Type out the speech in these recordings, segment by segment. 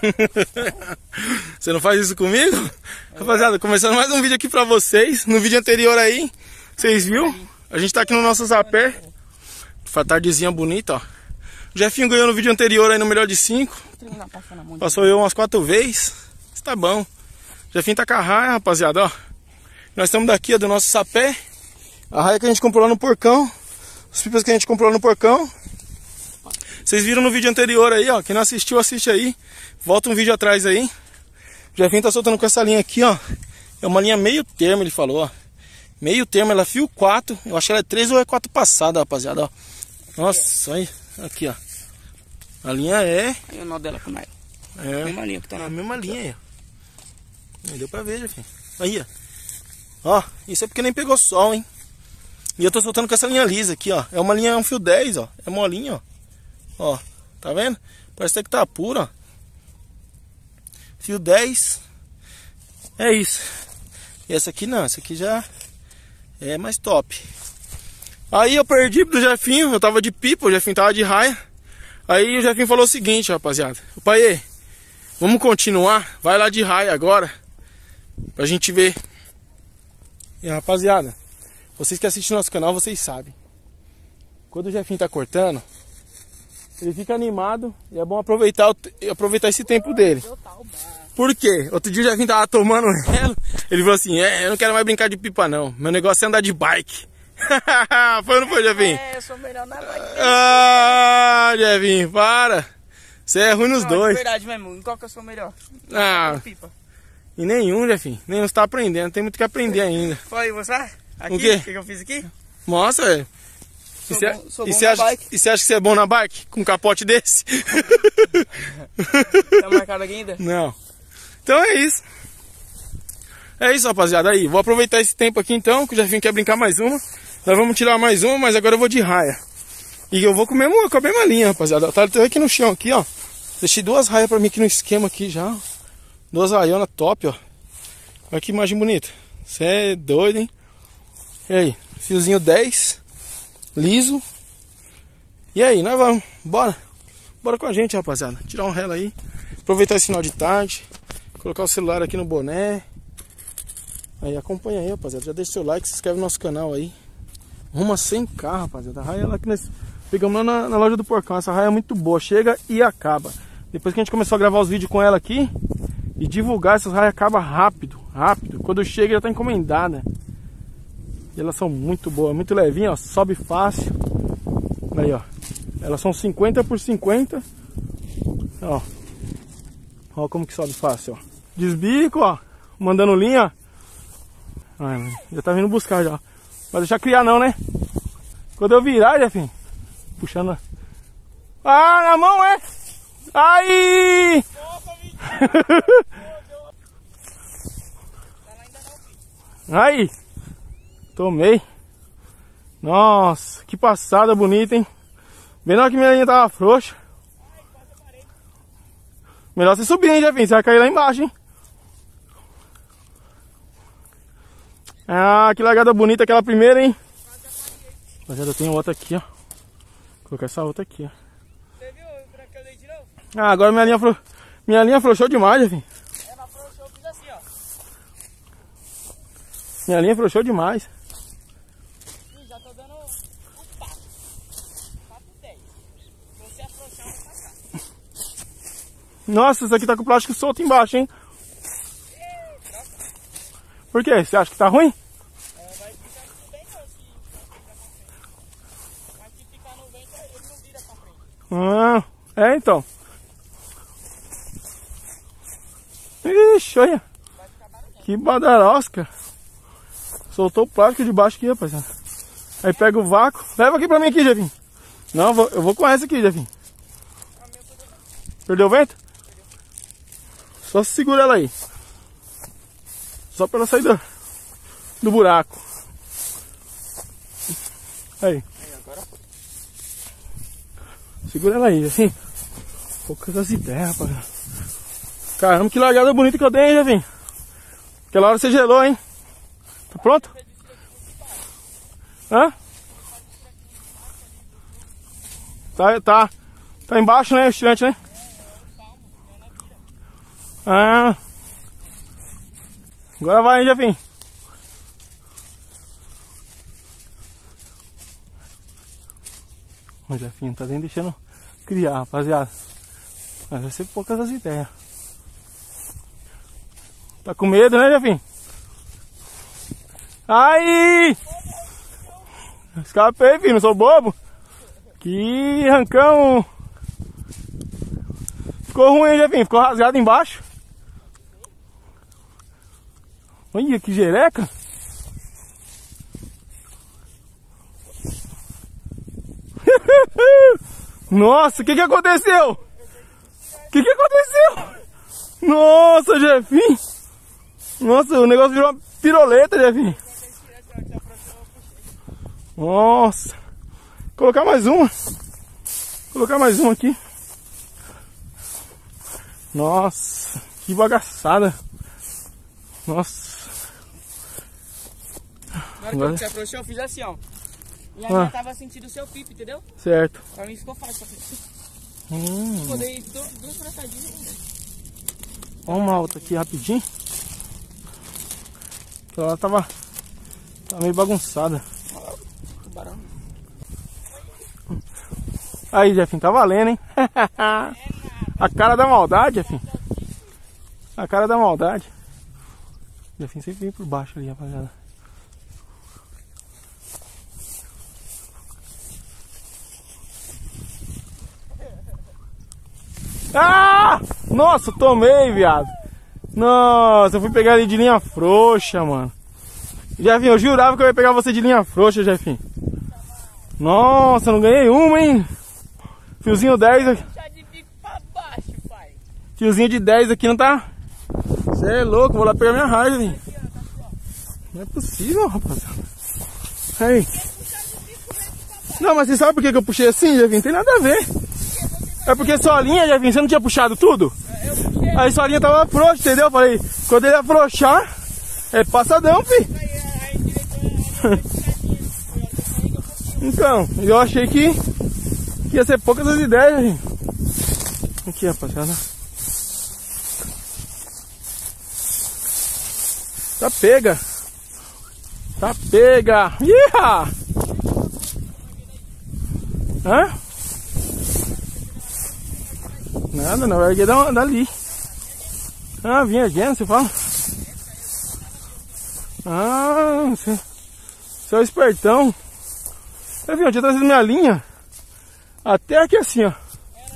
Você não faz isso comigo? Rapaziada, começando mais um vídeo aqui pra vocês. No vídeo anterior aí, vocês viram? A gente tá aqui no nosso zapé. Tardezinha bonita, ó. O Jefinho ganhou no vídeo anterior aí no melhor de 5. Passou eu umas 4 vezes. Isso tá bom. O Jefinho tá com a raia, rapaziada, ó. Nós estamos daqui, ó, do nosso sapé. A raia que a gente comprou lá no porcão. Os pipas que a gente comprou lá no porcão. Vocês viram no vídeo anterior aí, ó. Quem não assistiu, assiste aí. Volta um vídeo atrás aí. O Jefinho tá soltando com essa linha aqui, ó. É uma linha meio termo, ele falou, ó. Meio termo, ela é fio 4. Eu acho que ela é 3 ou é 4 passada, rapaziada, ó. Nossa, aí. Aqui, ó. A linha é... Aí o nó dela com nylon. É. A mesma linha que tá lá. A mesma linha aí, ó. Deu pra ver, Jefinho. Aí, ó. Ó, isso é porque nem pegou sol, hein. E eu tô soltando com essa linha lisa aqui, ó. É uma linha, um fio 10, ó. É molinha, ó. Ó, tá vendo? Parece até que tá puro, ó. Fio 10. É isso. E essa aqui não, essa aqui já é mais top. Aí eu perdi pro Jefinho, eu tava de pipa, o Jefinho tava de raia. Aí o Jefinho falou o seguinte, rapaziada. Pai, vamos continuar? Vai lá de raia agora. Pra gente ver. E rapaziada, vocês que assistem nosso canal, vocês sabem. Quando o Jefinho tá cortando, ele fica animado e é bom aproveitar esse tempo dele. Por quê? Outro dia o Jefinho tava tomando relo, ele falou assim, eu não quero mais brincar de pipa não, meu negócio é andar de bike. Foi ou não foi, Jefinho? Eu sou melhor na bike. Ah, Jefinho, para. Você é ruim nos dois. É verdade mesmo, em qual que eu sou melhor? Ah, Pipa. em nenhum, Jefinho. Nenhum, você tá aprendendo, tem muito que aprender ainda. Foi, mostrar? Aqui, O quê? O que eu fiz aqui? Mostra, velho. Sou bom E você na bike. acha que você é bom na bike? Com um capote desse? Tá marcado aqui ainda? Não. Então é isso. É isso, rapaziada. Aí, vou aproveitar esse tempo aqui então, que o Jefinho quer brincar mais uma. Nós vamos tirar mais uma, mas agora eu vou de raia. E eu vou com a mesma linha, rapaziada. Tá aqui no chão, aqui, ó. Deixei 2 raias pra mim aqui no esquema aqui já. 2 raionas top, ó. Olha que imagem bonita. Você é doido, hein? E aí, fiozinho 10. Liso. E aí, nós vamos. Bora. Bora com a gente, rapaziada. Tirar um relo aí. Aproveitar esse final de tarde. Colocar o celular aqui no boné. Aí, acompanha aí, rapaziada. Já deixa seu like, se inscreve no nosso canal aí. Rumo a 100k, rapaziada. A raia lá que nós pegamos lá na loja do porcão. Essa raia é muito boa. Chega e acaba. Depois que a gente começou a gravar os vídeos com ela aqui e divulgar, essas raias acabam rápido. Rápido. Quando chega, já tá encomendada. E elas são muito boas. Muito levinha, ó. Sobe fácil. Aí, ó. Elas são 50 por 50. Ó. Ó como que sobe fácil, ó. Desbico, ó. Mandando linha. Ai, já tá vindo buscar já. Vai deixar criar não, né? Quando eu virar, Jefinho. Puxando. Ah, na mão, é? Aí! Aí! Tomei. Nossa, que passada bonita, hein? Bem na hora que minha linha tava frouxa. Melhor você subir, hein, Jefinho? Você vai cair lá embaixo, hein? Ah, que largada bonita aquela primeira, hein? Mas eu tenho outra aqui, ó. Vou colocar essa outra aqui, ó. Você viu pra que eu dei de novo? Ah, agora minha linha afrouxou demais, Jefinho. Ela afrouxou, eu fiz assim, ó. Minha linha afrouxou demais. Já tô dando um passo. Passo 10. Se você afrouxar, eu vou passar. Nossa, isso aqui tá com o plástico solto embaixo, hein? Por quê? Você acha que tá ruim? Vai ficar tudo bem, não, se ficar pra frente. Mas se ficar no vento, ele não vira pra frente. Ah, então. Ixi, olha. Que badarosca. Soltou o plástico de baixo aqui, rapaziada. Aí pega o vácuo. Leva aqui pra mim aqui, Jefinho. Não, eu vou com essa aqui, Jefinho. Perdeu o vento? Só segura ela aí. Só pra ela sair do buraco. Aí. Segura ela aí, assim. Poucas das ideias, rapaziada. Caramba, que largada bonita que eu dei, hein, Jefinho? Aquela hora você gelou, hein? Tá pronto? Hã? Tá embaixo, né? O estirante, né? Ah. Agora vai, hein, Jefinho. O Jefinho tá nem deixando criar, rapaziada. Mas vai ser poucas as ideias. Tá com medo, né, Jefinho? Aí! Escapei, filho, não sou bobo. Que rancão. Ficou ruim, hein, Jefinho? Ficou rasgado embaixo. Olha que jereca. Nossa, o que aconteceu? O que aconteceu? Nossa, Jefinho. Nossa, o negócio virou uma piroleta, Jefinho. Nossa. Colocar mais uma. Colocar mais uma aqui. Nossa, que bagaçada. Nossa. Na hora que você afrouxou, eu fiz assim, ó. E a minha tava sentindo o seu pipo, entendeu? Certo. Pra mim ficou fácil. Poder duas braçadinhas. Olha uma outra aqui rapidinho. Ela tava meio bagunçada. Tubarão. Aí, Jefinho, tá valendo, hein? A cara da maldade, Jefinho. A cara da maldade. Jefinho sempre vem por baixo ali, rapaziada. Ah! Nossa, tomei, viado. Nossa, eu fui pegar ele de linha frouxa, mano. Jefinho, eu jurava que eu ia pegar você de linha frouxa, Jefinho. Nossa, não ganhei uma, hein? Fiozinho 10 aqui. Puxar de bico pra baixo, pai. Fiozinho de 10 aqui não tá. Você é louco, vou lá pegar minha raia, Jefinho. Não é possível, rapaziada. Aí. Não, mas você sabe por que eu puxei assim, Jefinho? Não tem nada a ver. É porque sua linha, Jefinho, você não tinha puxado tudo? Eu puxei. Aí sua linha tava frouxa, entendeu? Eu falei, quando ele afrouxar, é passadão, fi. Então, eu achei que ia ser poucas as ideias, gente. Aqui, rapaziada. Tá pega. Tá pega. Iha! Hã? Nada, não. Vai erguer dali. Ah, vinha erguendo, você fala? Ah, você é o espertão. Eu vi, eu tinha trazido minha linha até aqui assim, ó.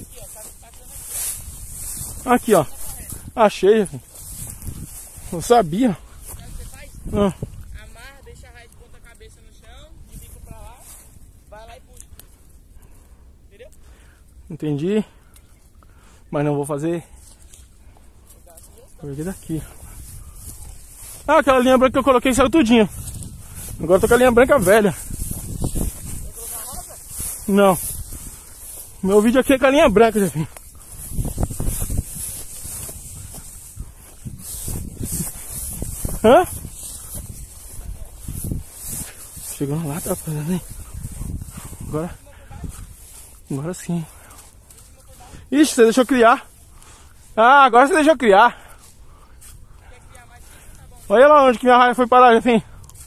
Aqui, ó. Achei, filho. Eu sabia. Sabe o que você faz? Ah. Amarra, deixa a raia de ponta cabeça no chão, de bico pra lá, vai lá e puxa. Entendeu? Entendi. Mas não vou fazer. Vou erguer daqui. Ah, aquela linha branca que eu coloquei saiu tudinho. Agora eu tô com a linha branca velha. Não. Meu vídeo aqui é com a linha branca, Jefinho. Hã? Chegando lá, tá fazendo, hein? Agora sim. Ixi, você deixou criar. Ah, agora você deixou criar. Olha lá onde que minha raia foi parar, Jefinho.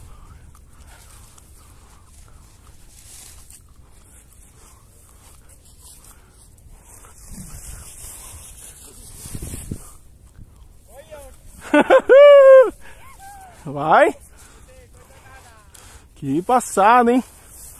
Vai. Que passada, hein?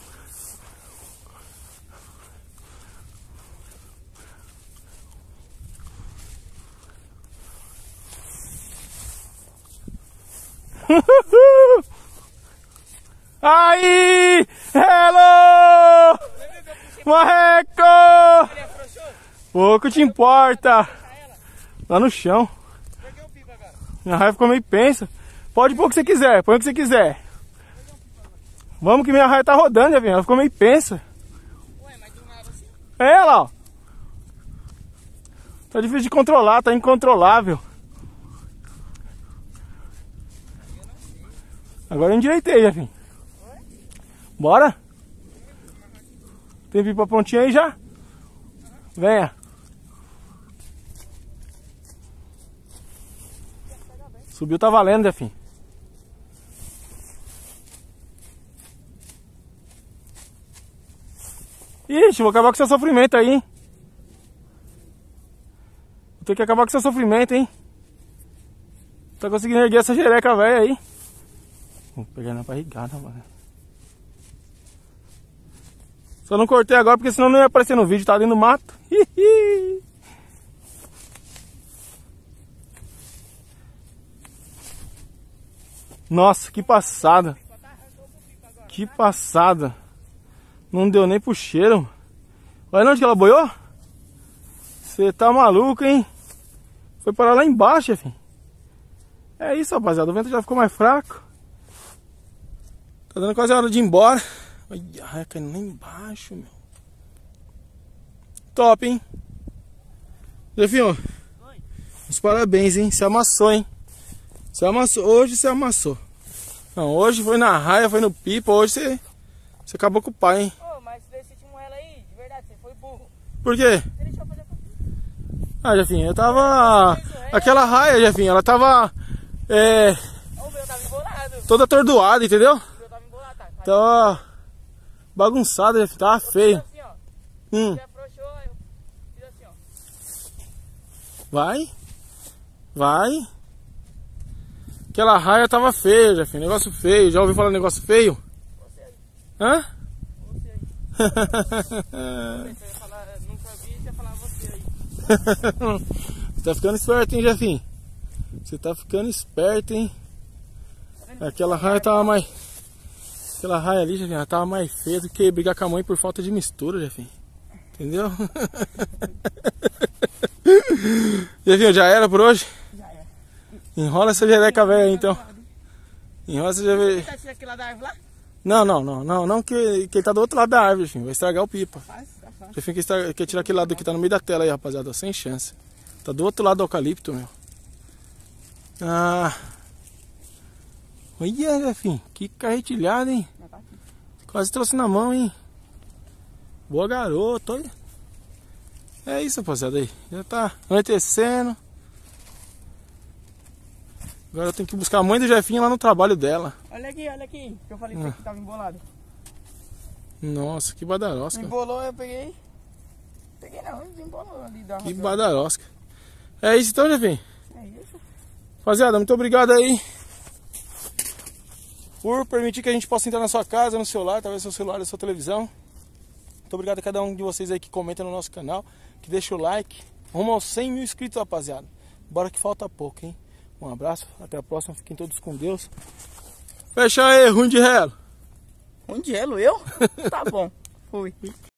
Aí! Hello! Marreco! Pouco te importa. Lá no chão. Minha raia ficou meio pensa. Pode pôr o que você quiser, põe o que você quiser. Vamos que minha raia tá rodando, já viu? Ela ficou meio pensa. Ué, mas do nada assim? É, lá, ó. Tá difícil de controlar, tá incontrolável. Agora eu endireitei, já, filho. Bora? Tem pipa prontinha aí já? Venha. Subiu, tá valendo, Jefinho. Ixi, vou acabar com seu sofrimento aí, hein? Vou ter que acabar com seu sofrimento, hein? Tá conseguindo erguer essa jereca velha aí. Vou pegar na barrigada, mano. Só não cortei agora porque senão não ia aparecer no vídeo, tá dentro do mato. Nossa, que passada. Que passada. Não deu nem pro cheiro. Olha onde que ela boiou. Você tá maluco, hein? Foi parar lá embaixo, chefinho. É isso, rapaziada. O vento já ficou mais fraco. Tá dando quase a hora de ir embora. Olha, caindo lá embaixo, meu. Top, hein? Jefinho, os parabéns, hein? Você amassou, hein? Você amassou. Hoje você amassou. Não, hoje foi na raia, foi no pipa. Hoje você acabou com o pai, hein? Ô, mas você tinha ela aí, de verdade, você foi burro. Por quê? Você deixou fazer com... Ah, Jefinho, eu tava... Aquela raia, Jefinho, ela tava... O meu tava embolado. toda atordoada, entendeu? O meu tava embolado, tá? Tava bagunçada, Jefinho, tava feio. Assim, ó. Você afrouxou, eu fiz assim, ó. Vai. Vai. Aquela raia tava feia, Jefinho, negócio feio. Já ouviu falar negócio feio? Você aí. Hã? Você aí. Você ia falar, nunca vi, você ia falar você aí. Você tá ficando esperto, hein, Jefinho? Você tá ficando esperto, hein? Aquela raia tava mais... Aquela raia ali, Jefinho, ela tava mais feia do que brigar com a mãe por falta de mistura, Jefinho. Entendeu? Jefinho, já era por hoje? Já era. Enrola essa jereca velha aí, então. Enrola essa jereca... Tá tirando aquilo lá da árvore lá? Não, que ele tá do outro lado da árvore, Jefinho. Vai estragar o pipa. Faz. Jefinho quer tirar aquele lado que tá no meio da tela aí, rapaziada. Sem chance. Tá do outro lado do eucalipto, meu. Ah. Olha, Jefinho. Que carretilhada, hein? Quase trouxe na mão, hein? Boa, garoto, olha. É isso, rapaziada, aí. Já tá anoitecendo. Agora eu tenho que buscar a mãe do Jefinho lá no trabalho dela. Olha aqui. Que eu falei pra você que tava embolado. Nossa, que badarosca. Embolou, eu peguei. Peguei não, desembolou ali da Que badarosca. É isso então, Jefinho. É isso. Rapaziada, muito obrigado aí por permitir que a gente possa entrar na sua casa, no celular, talvez no seu celular, na sua televisão. Muito obrigado a cada um de vocês aí que comenta no nosso canal, que deixa o like. Rumo aos 100 mil inscritos, rapaziada. Bora que falta pouco, hein? Um abraço, até a próxima, fiquem todos com Deus. Fecha aí, ruim de relo. Ruim de relo, eu? Tá bom, fui.